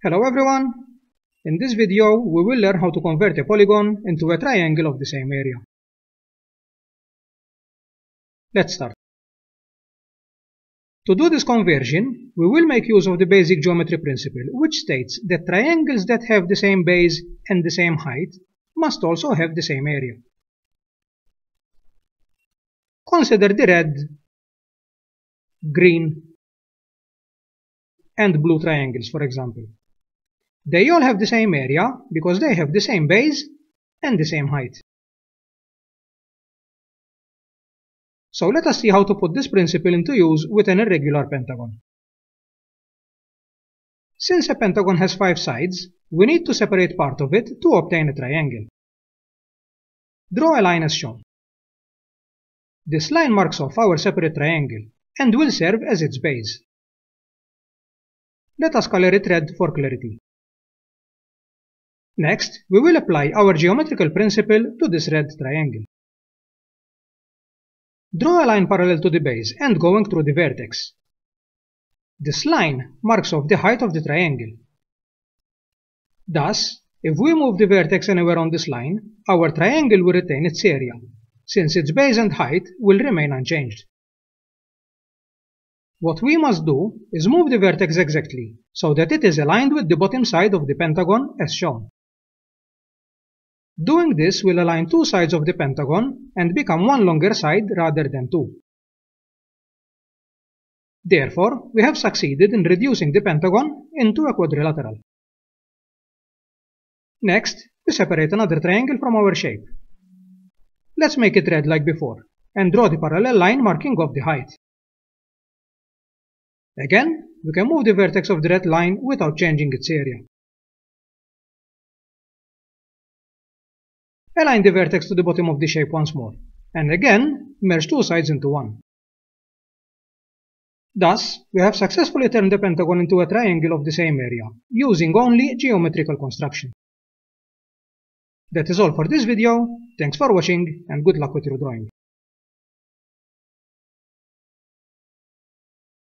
Hello everyone! In this video we will learn how to convert a polygon into a triangle of the same area. Let's start. To do this conversion, we will make use of the basic geometry principle, which states that triangles that have the same base and the same height must also have the same area. Consider the red, green, and blue triangles, for example. They all have the same area because they have the same base and the same height. So let us see how to put this principle into use with an irregular pentagon. Since a pentagon has 5 sides, we need to separate part of it to obtain a triangle. Draw a line as shown. This line marks off our separate triangle and will serve as its base. Let us color it red for clarity. Next, we will apply our geometrical principle to this red triangle. Draw a line parallel to the base and going through the vertex. This line marks off the height of the triangle. Thus, if we move the vertex anywhere on this line, our triangle will retain its area, since its base and height will remain unchanged. What we must do is move the vertex exactly, so that it is aligned with the bottom side of the pentagon as shown. Doing this will align 2 sides of the pentagon and become one longer side rather than 2. Therefore, we have succeeded in reducing the pentagon into a quadrilateral. Next, we separate another triangle from our shape. Let's make it red like before, and draw the parallel line marking off the height. Again, we can move the vertex of the red line without changing its area. Align the vertex to the bottom of the shape once more, and again merge 2 sides into one. Thus, we have successfully turned the pentagon into a triangle of the same area, using only geometrical construction. That is all for this video. Thanks for watching and good luck with your drawing.